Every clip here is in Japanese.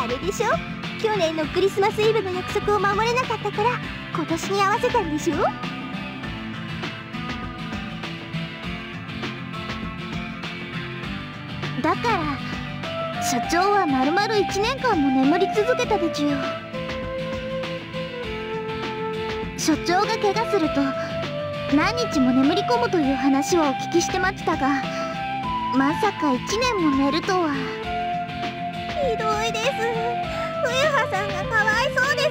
れでしょ、去年のクリスマスイブの約束を守れなかったから今年に合わせたんでしょ。だから社長はまるまる1年間も眠り続けたでちゅよ。所長が怪我すると何日も眠り込むという話はお聞きしてましたが、まさか1年も寝るとは。ひどいです。冬葉さんがかわいそうです。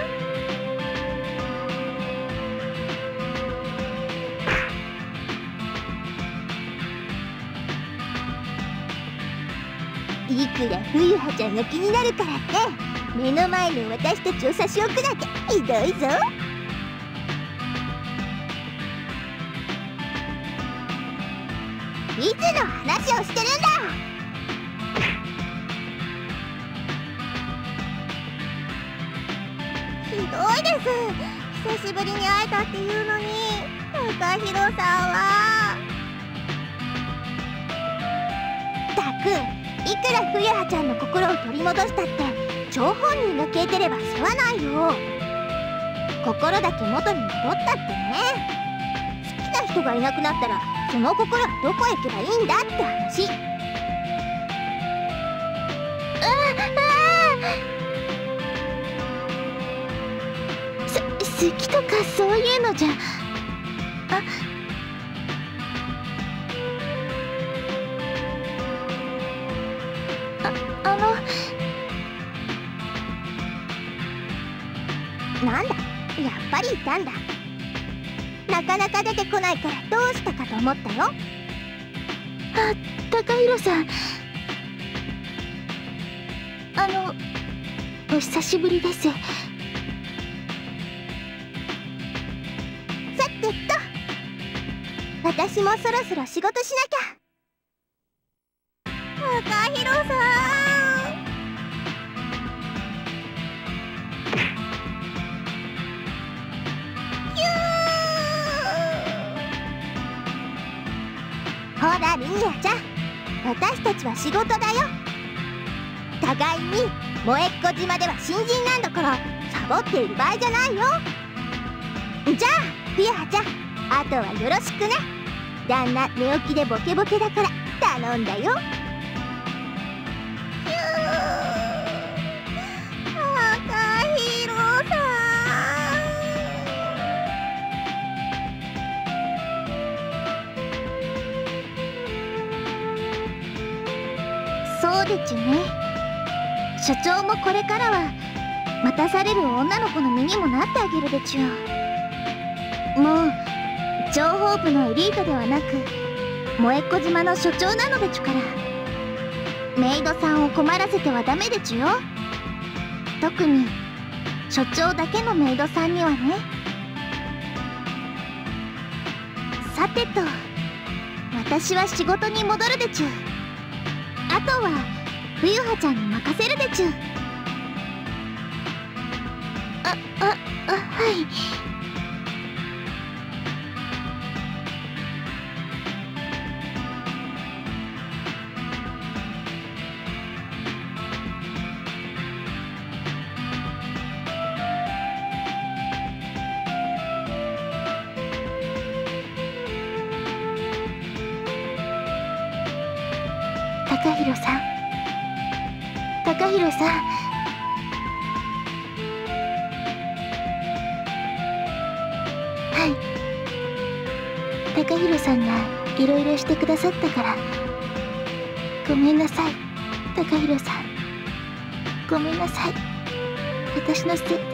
いくら冬葉ちゃんが気になるからって目の前の私たちを差し置くなんてひどいぞ。いつの話をしてるんだ。ひどいです。久しぶりに会えたっていうのに高弘さんは。たく、いくら冬葉ちゃんの心を取り戻したって張本人が消えてれば世話ないよ。心だけ元に戻ったってね。好きな人がいなくなったらその心はどこへ行けばいいんだって話。好きとかそういうのじゃ。なんだ、やっぱりいたんだ。なかなか出てこないからどうしたかと思ったよ。高弘さん、お久しぶりです。さてと、私もそろそろ仕事しなきゃ。高弘さん、ほらリニアちゃん、私たちは仕事だよ。互いに萌えっ子島では新人なんだからサボっている場合じゃないよ。じゃあ冬葉ちゃん、あとはよろしくね。旦那寝起きでボケボケだから頼んだよ。高弘さん、そうでちゅね。所長もこれからは待たされる女の子の身にもなってあげるでちゅよ。もう情報部のエリートではなく萌えっ子島の所長なのでちゅから、メイドさんを困らせてはダメでちゅよ。特に所長だけのメイドさんにはね。さてと、私は仕事に戻るでちゅ。あとは冬葉ちゃんに任せるでちゅ。はい。高弘さん、高弘さん、はい。高弘さんがいろいろしてくださったからごめんなさい。高弘さん、ごめんなさい。私のせいで。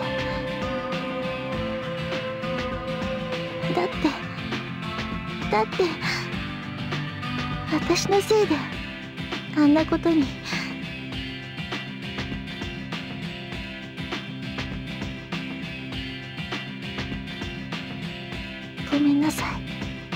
だって私のせいであんなことに。ごめんなさい。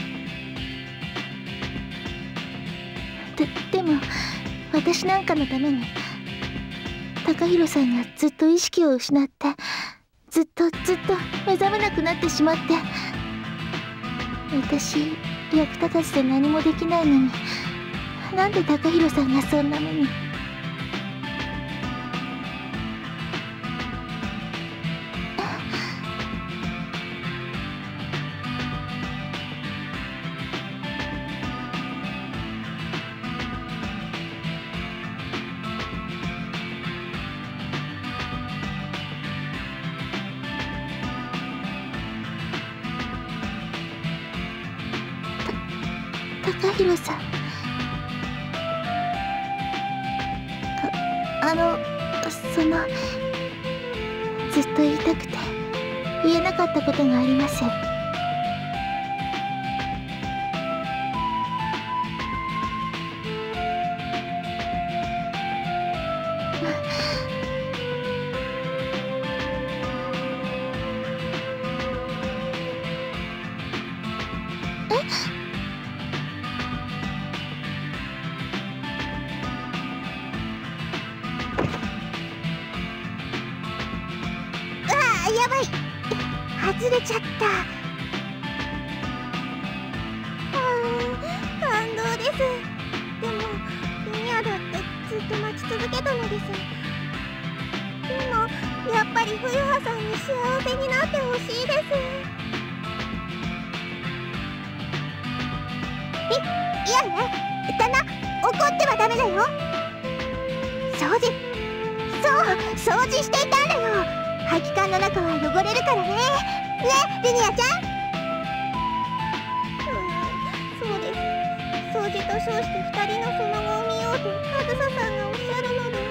でも私なんかのために高弘さんがずっと意識を失って、ずっと目覚めなくなってしまって、私役立たずで何もできないのに、なんで高弘さんがそんな目に。 高弘さん、ずっと言いたくて言えなかったことがあります。やばい、外れちゃった。感動です。でもミアだってずっと待ち続けたのです。でもやっぱり冬葉さんに幸せになってほしいです。いやね、タナ、怒ってはダメだよ。掃除していたんだよ。排気管の中は汚れるからね。ね、ルニアちゃん。そうです。掃除と称して2人のその後を見ようとあずささんがおっしゃるので。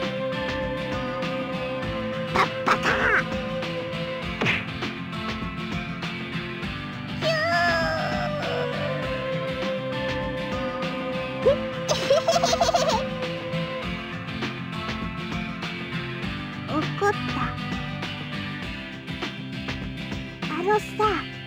バカひゅー怒った。さ、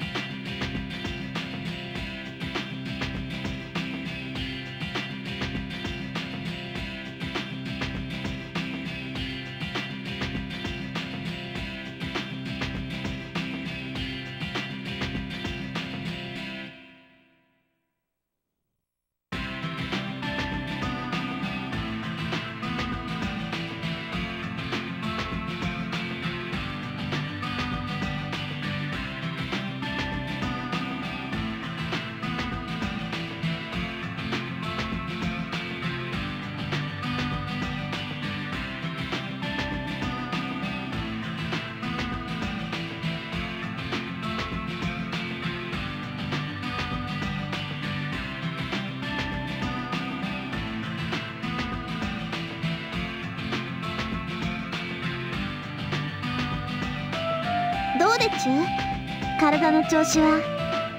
どうでちゅ？体の調子は。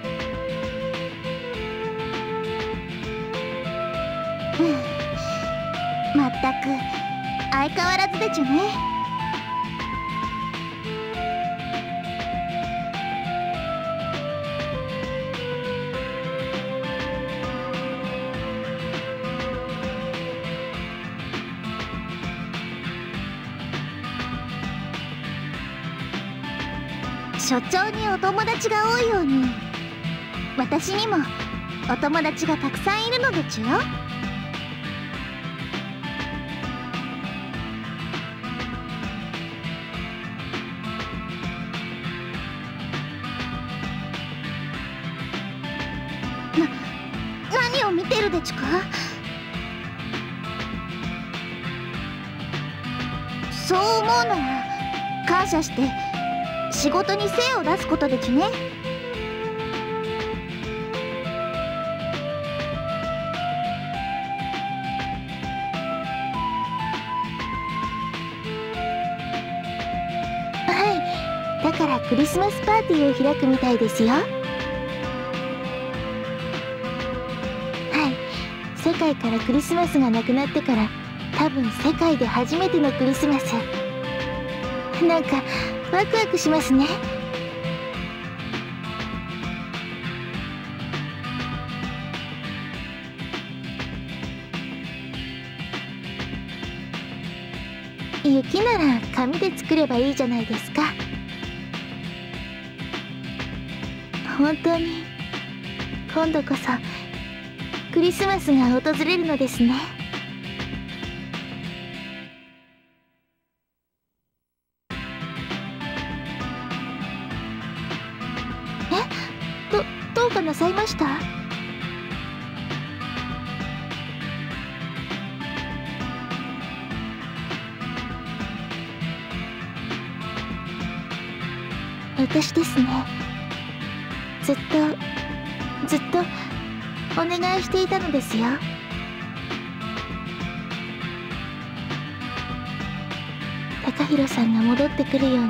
まったく相変わらずでちゅね。所長にお友達が多いように、私にもお友達がたくさんいるのでちゅよ。何を見てるでちゅか。そう思うなら感謝して仕事に精を出すことでちゅね。はい、だからクリスマスパーティーを開くみたいですよ。はい、世界からクリスマスがなくなってから多分世界で初めてのクリスマス。なんかワクワクしますね。雪なら紙で作ればいいじゃないですか。本当に今度こそクリスマスが訪れるのですね。どうかなさいました？私ですね。ずっとお願いしていたのですよ。高弘さんが戻ってくるように。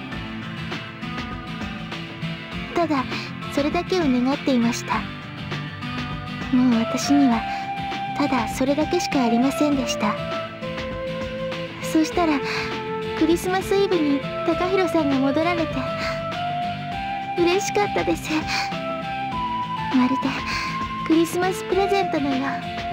ただそれだけを願っていました。もう私にはただそれだけしかありませんでした。そしたらクリスマスイブに高弘さんが戻られて嬉しかったです。まるでクリスマスプレゼントのよう。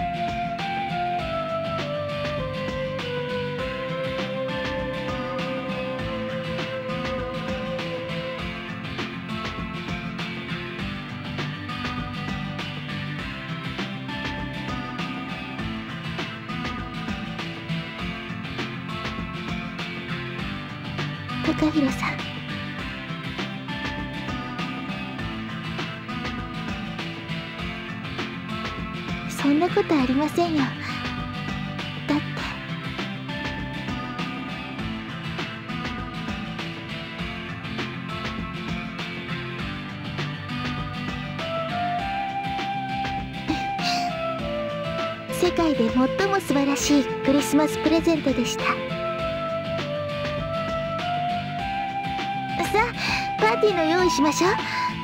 高弘さん、そんなことありませんよ。だって世界で最も素晴らしいクリスマスプレゼントでした。さあ、パーティーの用意しましょう。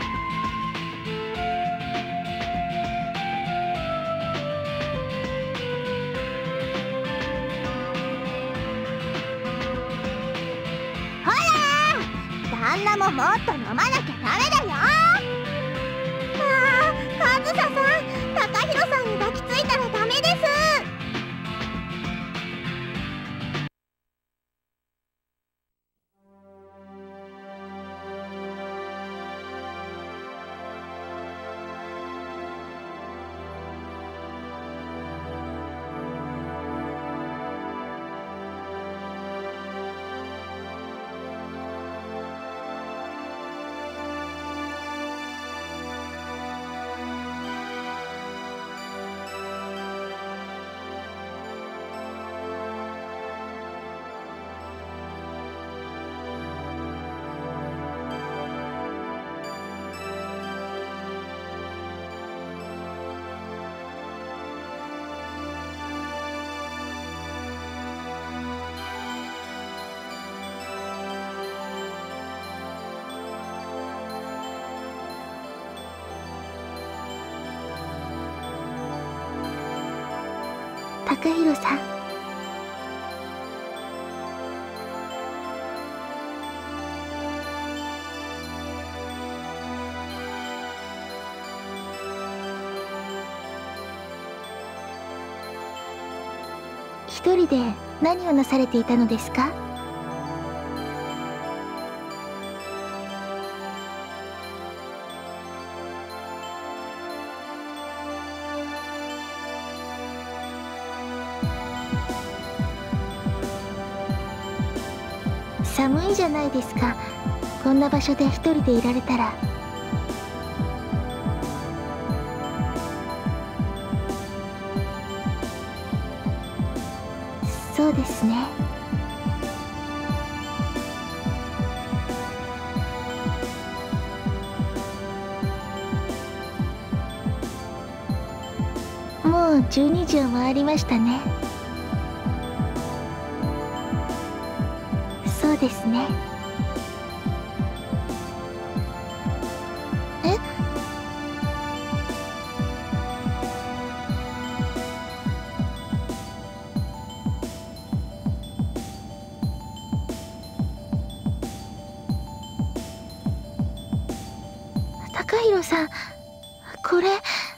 ほら、旦那ももっと飲まなきゃダメだよ。あずささん、高弘さんに抱きついたらダメです。高弘さん、一人で何をなされていたのですか？寒いじゃないですか。こんな場所で一人でいられたら。そうですね。もう12時を回りましたね。そうですね。え？高弘さん、これ。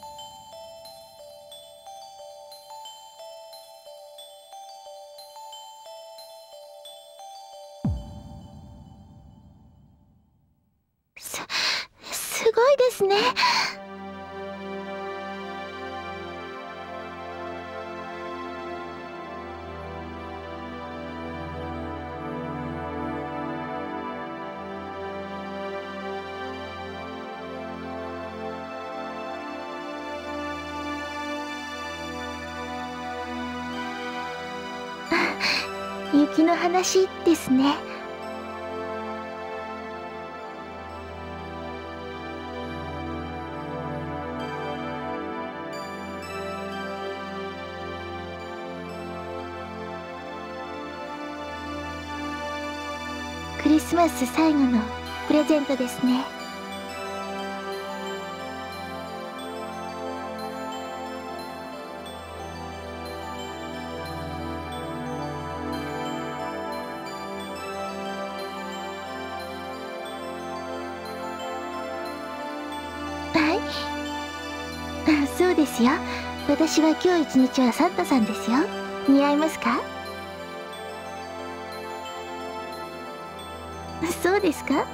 すごいですね。雪の話ですね。 リスマス最後のプレゼントですね。そうですよ。私は今日一日はサンタさんですよ。似合いますか？そうですか？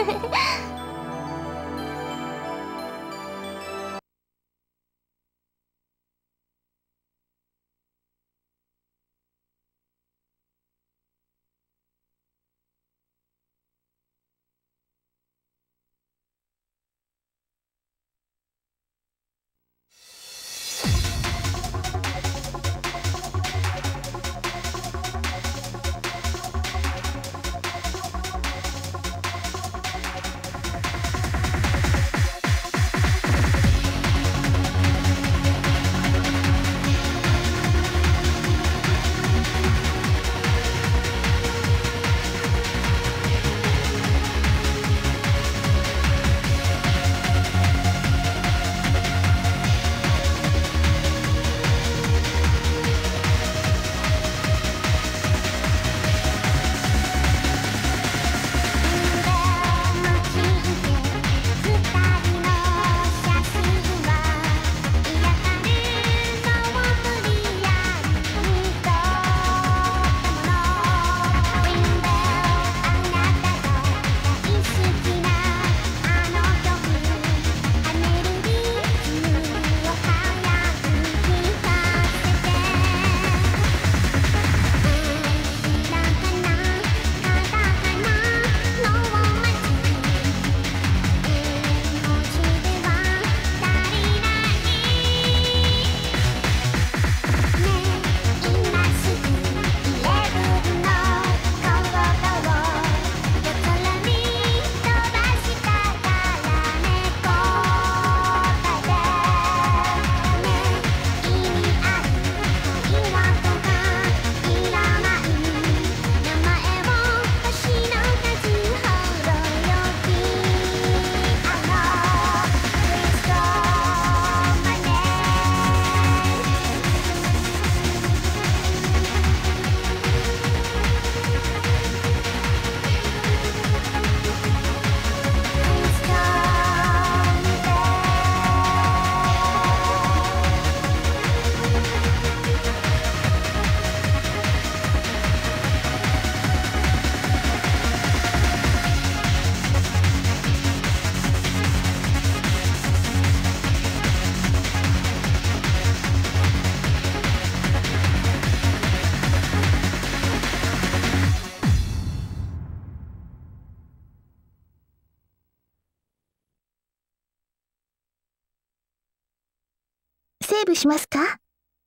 セーブしますか？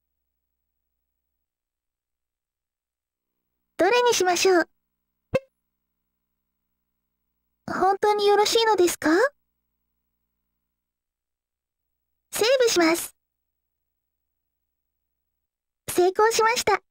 どれにしましょう？本当によろしいのですか？セーブします。成功しました。